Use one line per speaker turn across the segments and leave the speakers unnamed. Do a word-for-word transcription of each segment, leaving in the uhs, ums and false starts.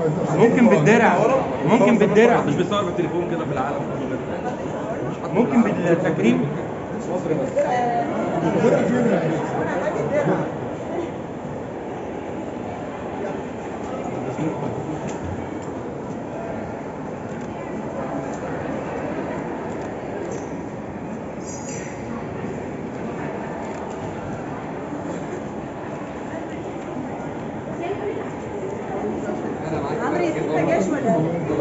ممكن بالدرع، ممكن بالدرع،
مش بيصور بالتليفون كده في العالم.
ممكن بالتكريم.
مصر بس.
عمرو يا ستة جاش ولا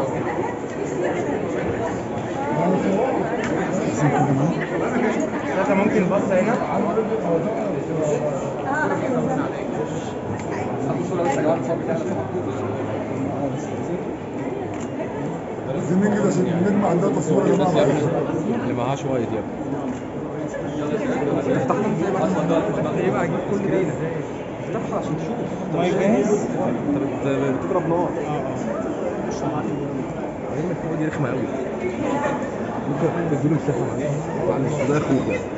ثلاثة ممكن بص هنا.
عايزين ننجز عشان النجم عندها تصوير يا جماعه.
اللي معهاش وايد يا ابني. افتحهم زي ما اصلا ايه بقى، اجيب كل سكرين افتحها عشان تشوف.
مايك جاهز؟
انت بتضرب نار. اه اه بعدين الفوق دي رخمه قوي. ممكن تديله مساحه معلش ده اخوك يعني.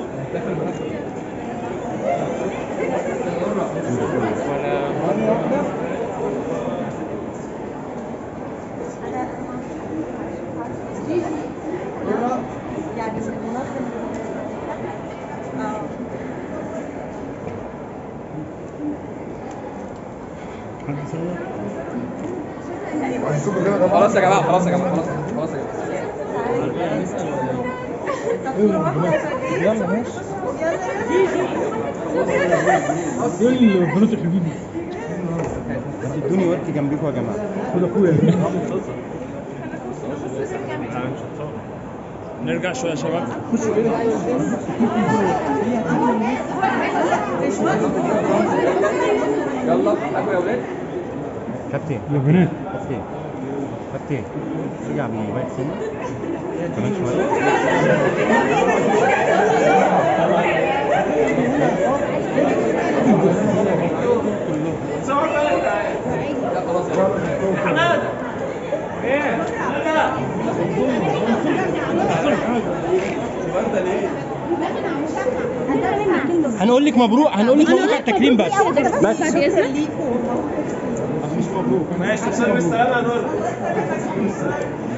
يعني المنظم اه
خلاص يا جماعه، خلاص يا جماعه، خلاص خلاص يا جماعه.
يلا ماشي. ايه البنات الحبيبي؟
ادوني ورك جنبيكم يا جماعه.
خد اخويا. نرجع شويه يا شباب.
يلا اكل يا ولاد.
كابتن
يا بنات.
كابتن كابتن رجع بالموبايل سنه كمان شويه. هنقول لك مبروك، هنقول لك مبروك على التكريم بس.
بس
مش مبروك.
ماشي.